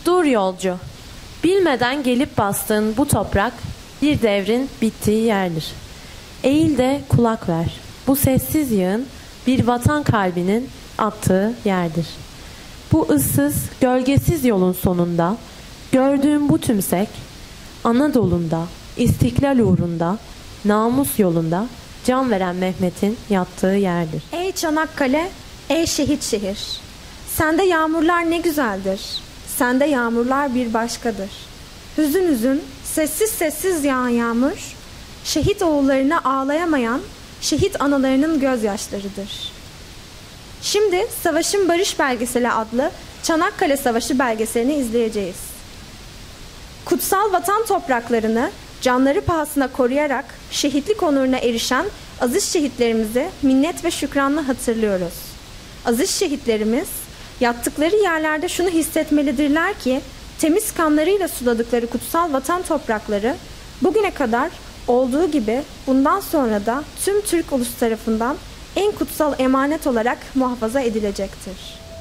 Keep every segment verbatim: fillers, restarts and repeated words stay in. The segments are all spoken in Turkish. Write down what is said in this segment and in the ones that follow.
Dur yolcu, bilmeden gelip bastığın bu toprak bir devrin bittiği yerdir. Eğil de kulak ver. Bu sessiz yığın bir vatan kalbinin attığı yerdir. Bu ıssız, gölgesiz yolun sonunda gördüğüm bu tümsek, Anadolu'nda, istiklal uğrunda, namus yolunda can veren Mehmet'in yattığı yerdir. Ey Çanakkale, ey şehit şehir, sende yağmurlar ne güzeldir, sende yağmurlar bir başkadır. Hüzün hüzün, sessiz sessiz yağan yağmur, şehit oğullarına ağlayamayan şehit analarının gözyaşlarıdır. Şimdi Savaşın Barış Belgeseli adlı Çanakkale Savaşı belgeselini izleyeceğiz. Kutsal vatan topraklarını canları pahasına koruyarak şehitlik onuruna erişen aziz şehitlerimizi minnet ve şükranla hatırlıyoruz. Aziz şehitlerimiz yattıkları yerlerde şunu hissetmelidirler ki temiz kanlarıyla suladıkları kutsal vatan toprakları bugüne kadar olduğu gibi bundan sonra da tüm Türk ulusu tarafından en kutsal emanet olarak muhafaza edilecektir.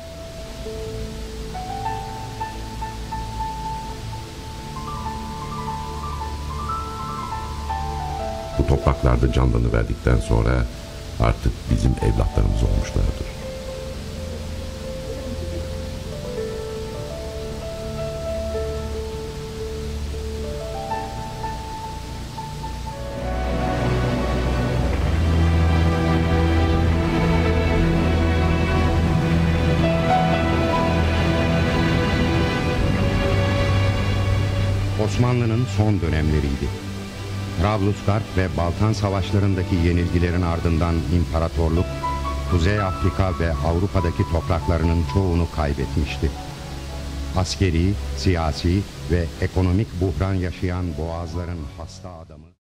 Bu topraklarda canlarını verdikten sonra artık bizim evlatlarımız olmuşlardır. Osmanlı'nın son dönemleriydi. Trablusgarp ve Balkan savaşlarındaki yenilgilerin ardından imparatorluk, Kuzey Afrika ve Avrupa'daki topraklarının çoğunu kaybetmişti. Askeri, siyasi ve ekonomik buhran yaşayan boğazların hasta adamı